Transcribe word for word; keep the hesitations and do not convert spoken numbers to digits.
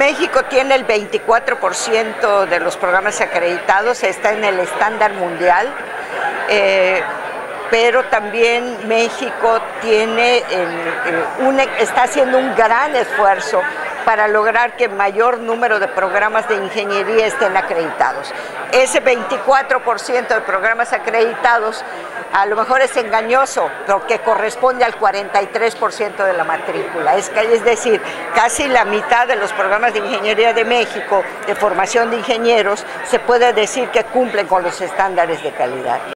México tiene el veinticuatro por ciento de los programas acreditados, está en el estándar mundial, eh, pero también México tiene el, un, está haciendo un gran esfuerzo para lograr que mayor número de programas de ingeniería estén acreditados. Ese veinticuatro por ciento de programas acreditados a lo mejor es engañoso, porque corresponde al cuarenta y tres por ciento de la matrícula. Es, es decir, casi la mitad de los programas de ingeniería de México, de formación de ingenieros, se puede decir que cumplen con los estándares de calidad.